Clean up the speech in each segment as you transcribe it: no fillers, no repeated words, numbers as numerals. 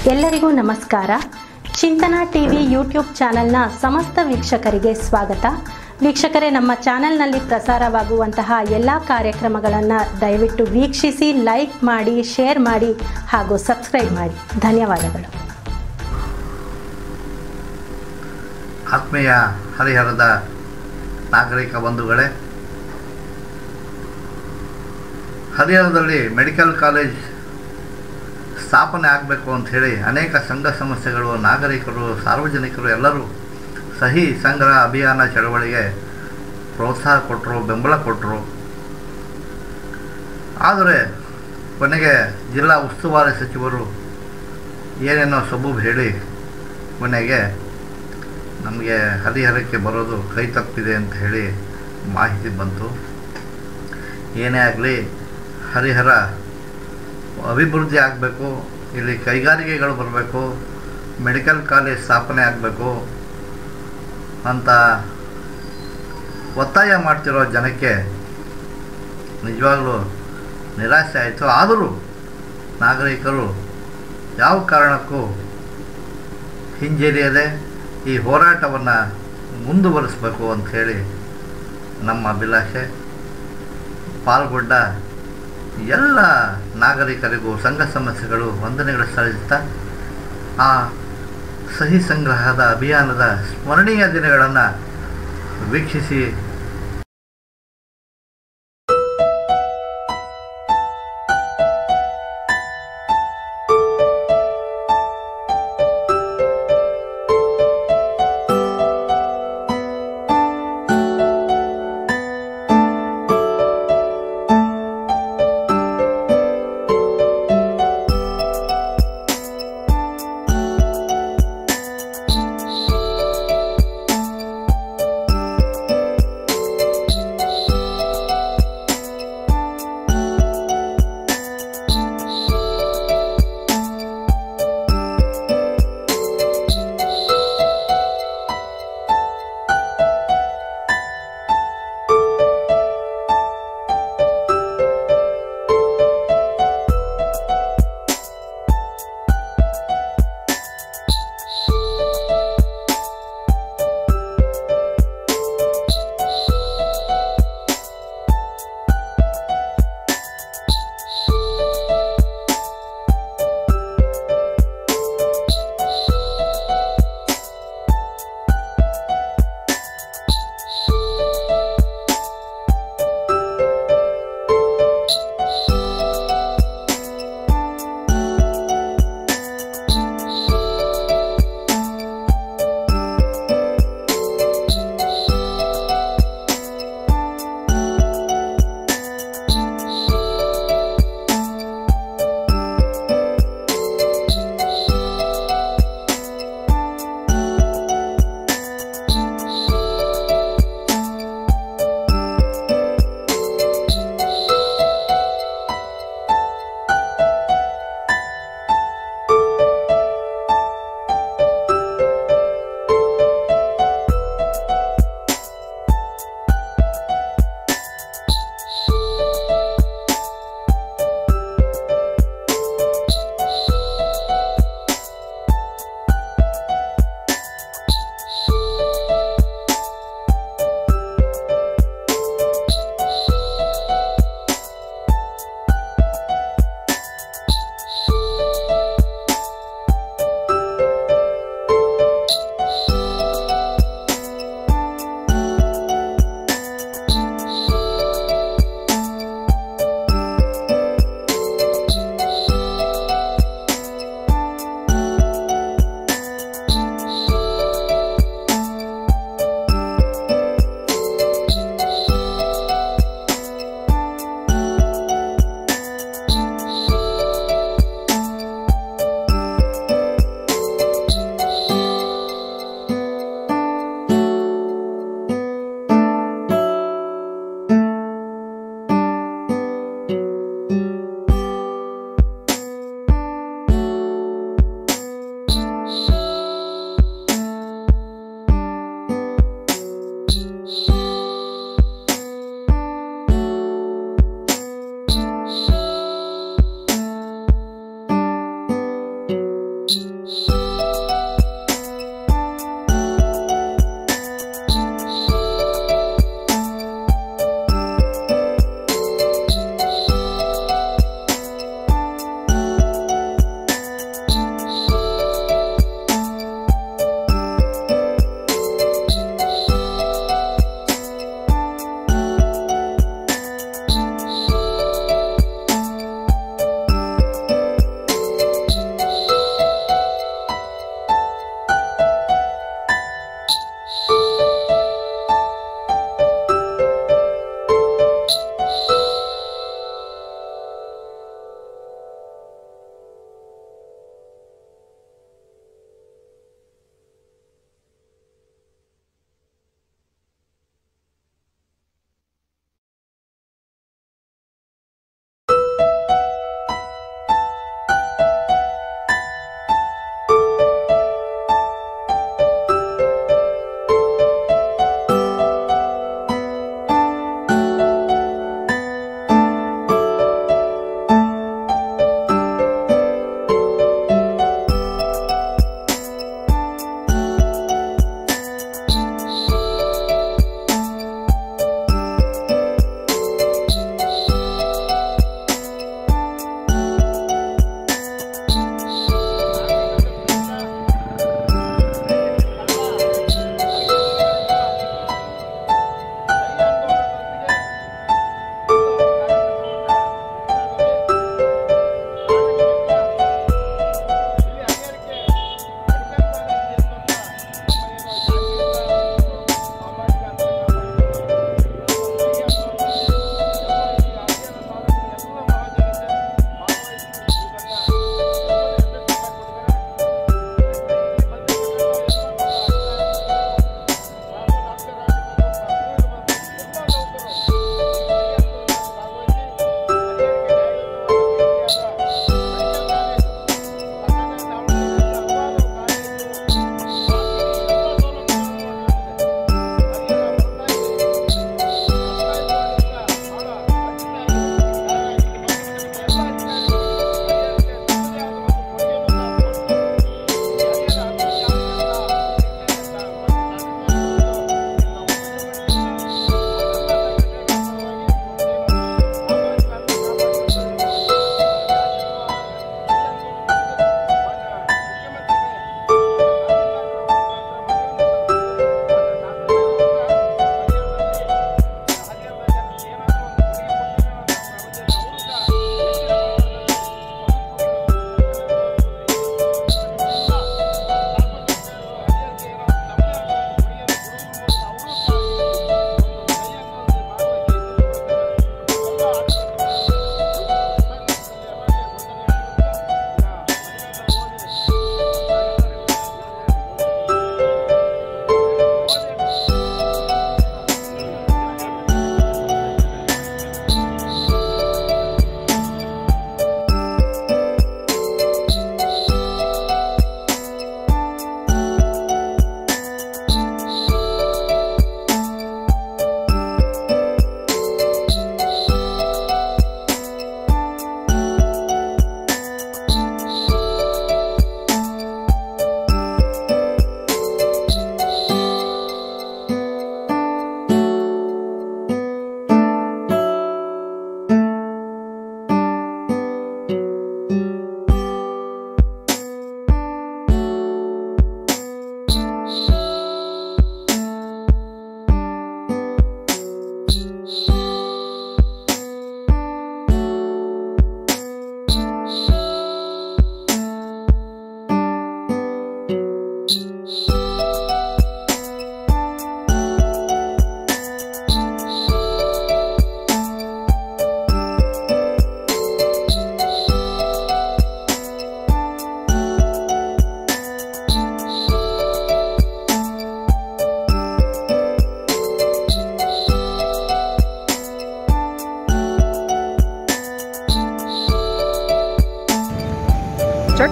ಎಲ್ಲರಿಗೂ ನಮಸ್ಕಾರ. ಚಿಂತನಾ TV YouTube ಚಾನೆಲ್ನ ಸಮಸ್ತ ವೀಕ್ಷಕರಿಗೆ ಸ್ವಾಗತ. ವೀಕ್ಷಕರೇ, ನಮ್ಮ ಚಾನೆಲ್ನಲ್ಲಿ ಪ್ರಸಾರವಾಗುವಂತಹ ಎಲ್ಲ ಕಾರ್ಯಕ್ರಮಗಳನ್ನು ದಯವಿಟ್ಟು ವೀಕ್ಷಿಸಿ, ಲೈಕ್ ಮಾಡಿ, ಶೇರ್ ಮಾಡಿ ಹಾಗೂ ಸಬ್ಸ್ಕ್ರೈಬ್ ಮಾಡಿ. ಧನ್ಯವಾದಗಳು. ಆತ್ಮೀಯ ಹರಿಹರದ ನಾಗರಿಕ ಬಂಧುಗಳೇ, ಹರಿಹರದಲ್ಲಿ ಮೆಡಿಕಲ್ ಕಾಲೇಜ್ ಸ್ಥಾಪನೆ ಆಗಬೇಕು ಅಂಥೇಳಿ ಅನೇಕ ಸಂಘ ಸಂಸ್ಥೆಗಳು, ನಾಗರಿಕರು, ಸಾರ್ವಜನಿಕರು ಎಲ್ಲರೂ ಸಹಿ ಸಂಗ್ರಹ ಅಭಿಯಾನ ಚಳವಳಿಗೆ ಪ್ರೋತ್ಸಾಹ ಕೊಟ್ಟರು, ಬೆಂಬಲ ಕೊಟ್ಟರು. ಆದರೆ ಕೊನೆಗೆ ಜಿಲ್ಲಾ ಉಸ್ತುವಾರಿ ಸಚಿವರು ಏನೇನೋ ಸಬೂಬು ಹೇಳಿ ಕೊನೆಗೆ ನಮಗೆ ಹರಿಹರಕ್ಕೆ ಬರೋದು ಕೈ ತಪ್ಪಿದೆ ಅಂತ ಹೇಳಿ ಮಾಹಿತಿ ಬಂತು. ಏನೇ ಆಗಲಿ, ಹರಿಹರ ಅಭಿವೃದ್ಧಿ ಆಗಬೇಕು, ಇಲ್ಲಿ ಕೈಗಾರಿಕೆಗಳು ಬರಬೇಕು, ಮೆಡಿಕಲ್ ಕಾಲೇಜ್ ಸ್ಥಾಪನೆ ಆಗಬೇಕು ಅಂತ ಒತ್ತಾಯ ಮಾಡ್ತಿರೋ ಜನಕ್ಕೆ ನಿಜವಾಗಲೂ ನಿರಾಸೆ ಆಯಿತು. ಆದರೂ ನಾಗರಿಕರು ಯಾವ ಕಾರಣಕ್ಕೂ ಹಿಂಜರಿಯದೆ ಈ ಹೋರಾಟವನ್ನು ಮುಂದುವರಿಸಬೇಕು ಅಂಥೇಳಿ ನಮ್ಮ ಅಭಿಲಾಷೆ. ಪಾಲ್ಗೊಂಡ ಎಲ್ಲ ನಾಗರಿಕರಿಗೂ ಸಂಘ ಸಂಸ್ಥೆಗಳು ವಂದನೆಗಳು ಸಲ್ಲಿಸುತ್ತಾ ಆ ಸಹಿ ಸಂಗ್ರಹದ ಅಭಿಯಾನದ ಸ್ಮರಣೀಯ ದಿನಗಳನ್ನು ವೀಕ್ಷಿಸಿ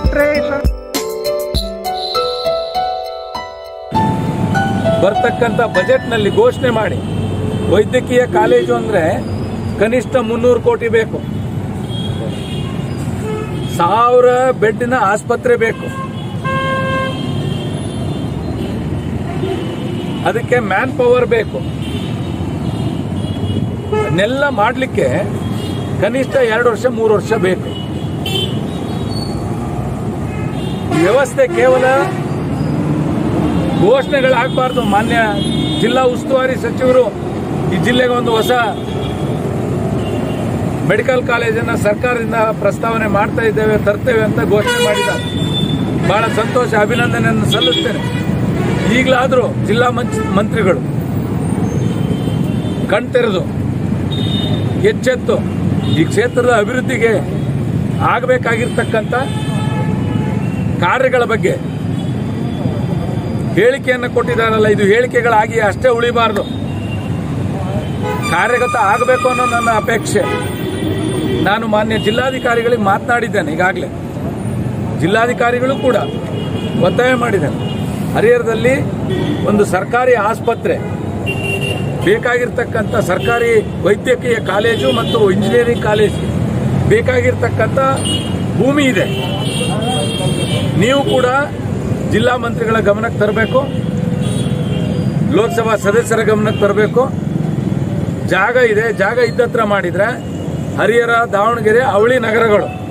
ಬಿಟ್ರೆ ಬರ್ತಕ್ಕಂಥ ಬಜೆಟ್ನಲ್ಲಿ ಘೋಷಣೆ ಮಾಡಿ ವೈದ್ಯಕೀಯ ಕಾಲೇಜು ಅಂದ್ರೆ ಕನಿಷ್ಠ 300 ಕೋಟಿ ಬೇಕು, 1000 ಬೆಡ್ನ ಆಸ್ಪತ್ರೆ ಬೇಕು, ಅದಕ್ಕೆ ಮ್ಯಾನ್ ಪವರ್ ಬೇಕು. ಅದನ್ನೆಲ್ಲ ಮಾಡಲಿಕ್ಕೆ ಕನಿಷ್ಠ 2 ವರ್ಷ 3 ವರ್ಷ ಬೇಕು. ವ್ಯವಸ್ಥೆ ಕೇವಲ ಘೋಷಣೆಗಳಾಗಬಾರ್ದು. ಮಾನ್ಯ ಜಿಲ್ಲಾ ಉಸ್ತುವಾರಿ ಸಚಿವರು ಈ ಜಿಲ್ಲೆಗೆ ಒಂದು ಹೊಸ ಮೆಡಿಕಲ್ ಕಾಲೇಜನ್ನು ಸರ್ಕಾರದಿಂದ ಪ್ರಸ್ತಾವನೆ ಮಾಡ್ತಾ ಇದ್ದೇವೆ, ತರ್ತೇವೆ ಅಂತ ಘೋಷಣೆ ಮಾಡಿದ್ದಾರೆ. ಬಹಳ ಸಂತೋಷ, ಅಭಿನಂದನೆಯನ್ನು ಸಲ್ಲಿಸ್ತೇನೆ. ಈಗಲಾದರೂ ಜಿಲ್ಲಾ ಮಂತ್ರಿಗಳು ಕಣ್ತೆರೆದು ಎಚ್ಚೆತ್ತು ಈ ಕ್ಷೇತ್ರದ ಅಭಿವೃದ್ಧಿಗೆ ಆಗಬೇಕಾಗಿರ್ತಕ್ಕಂಥ ಕಾರ್ಯಗಳ ಬಗ್ಗೆ ಹೇಳಿಕೆಯನ್ನು ಕೊಟ್ಟಿದ್ದಾರಲ್ಲ, ಇದು ಹೇಳಿಕೆಗಳಾಗಿ ಅಷ್ಟೇ ಉಳಿಬಾರದು, ಕಾರ್ಯಗತ ಆಗಬೇಕು ಅನ್ನೋ ನನ್ನ ಅಪೇಕ್ಷೆ. ನಾನು ಮಾನ್ಯ ಜಿಲ್ಲಾಧಿಕಾರಿಗಳಿಗೆ ಮಾತನಾಡಿದ್ದೇನೆ. ಈಗಾಗಲೇ ಜಿಲ್ಲಾಧಿಕಾರಿಗಳು ಕೂಡ ಒತ್ತಾಯ ಮಾಡಿದ್ದೇನೆ. ಹರಿಹರದಲ್ಲಿ ಒಂದು ಸರ್ಕಾರಿ ಆಸ್ಪತ್ರೆ ಬೇಕಾಗಿರ್ತಕ್ಕಂಥ, ಸರ್ಕಾರಿ ವೈದ್ಯಕೀಯ ಕಾಲೇಜು ಮತ್ತು ಇಂಜಿನಿಯರಿಂಗ್ ಕಾಲೇಜು ಬೇಕಾಗಿರ್ತಕ್ಕಂಥ ಭೂಮಿ ಇದೆ. ನೀವು ಕೂಡ ಜಿಲ್ಲಾ ಮಂತ್ರಿಗಳ ಗಮನಕ್ಕೆ ತರಬೇಕು, ಲೋಕಸಭಾ ಸದಸ್ಯರ ಗಮನಕ್ಕೆ ತರಬೇಕು. ಜಾಗ ಇದೆ, ಜಾಗ ಇದ್ದತ್ರ ಮಾಡಿದ್ರೆ ಹರಿಹರ, ದಾವಣಗೆರೆ, ಅವಳಿ ನಗರಗಳು